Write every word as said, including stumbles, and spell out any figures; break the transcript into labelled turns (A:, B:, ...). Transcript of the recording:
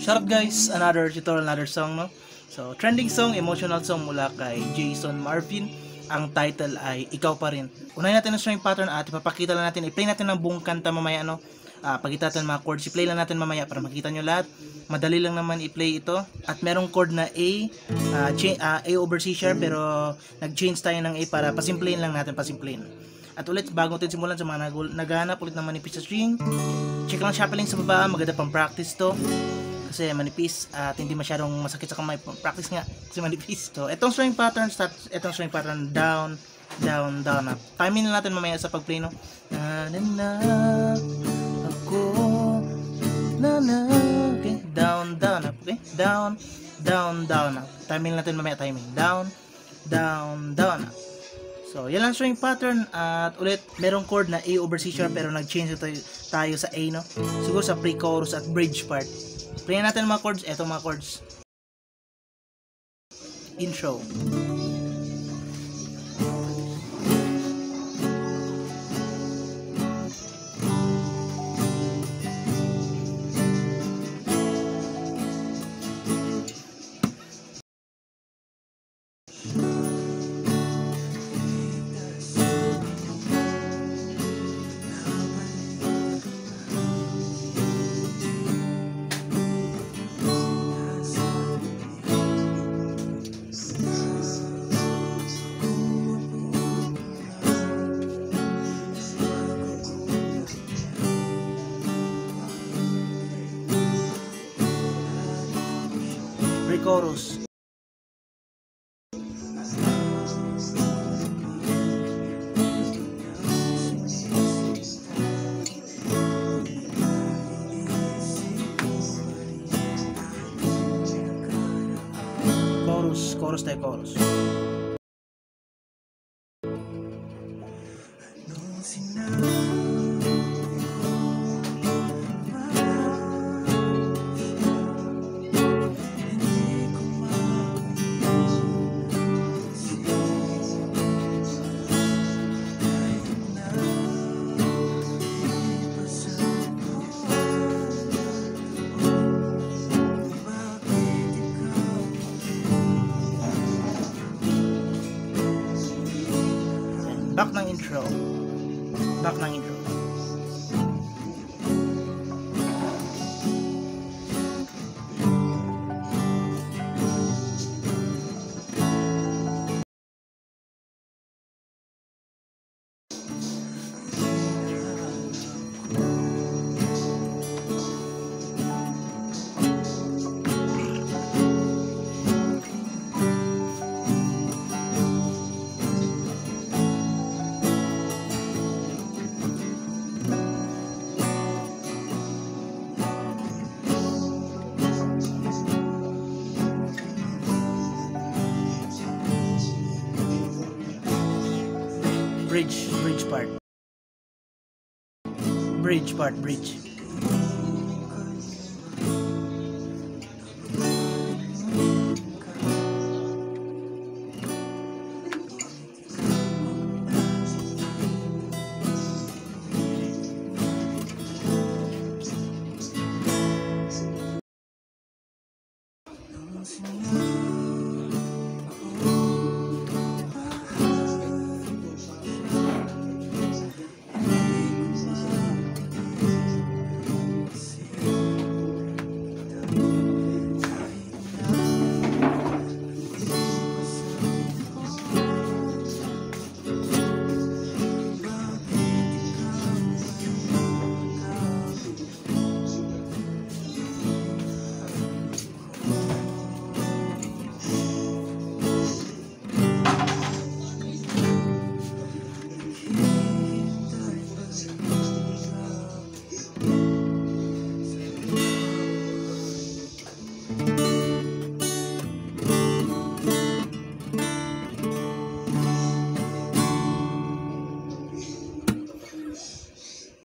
A: Shoutout guys, another tutorial, another song, no? So, trending song, emotional song mula kay Jason Marvin. Ang title ay Ikaw Pa Rin. Unahin natin ang string pattern at ipapakita lang natin, i-play natin ng buong kanta mamaya, no? Uh, pagkita natin mga chords, i-play lang natin mamaya para makita nyo lahat. Madali lang naman i-play ito. At merong chord na A, uh, uh, A over C sharp, pero nag-change tayo ng A para pasimplain lang natin, pasimplain. At ulit, bago natin simulan sa mga nag naghahanap ulit ng manipis sa string, check lang shuffling sa baba, maganda pang practice to. Kasi manipis at hindi masyadong masakit sa kamay. Practice nga kasi manipis. So, itong string pattern, start, itong string pattern, down, down, down, up. Timing na natin mamaya sa pag-play, no? Na, na, na, ako, na, na, okay? Down, down, up, okay? Down, down, down, up. Timing natin mamaya, timing. Down, down, down, up. So, yan lang string pattern. At ulit, merong chord na A over C sharp pero nag-change tayo, tayo sa A, no? Siguro sa pre-chorus at bridge part. Play natin mga chords. Eto mga chords. Intro. Chorus. Chorus, chorus tayo, chorus. Back ng intro. Back ng intro. Bridge, bridge part. Bridge part, bridge.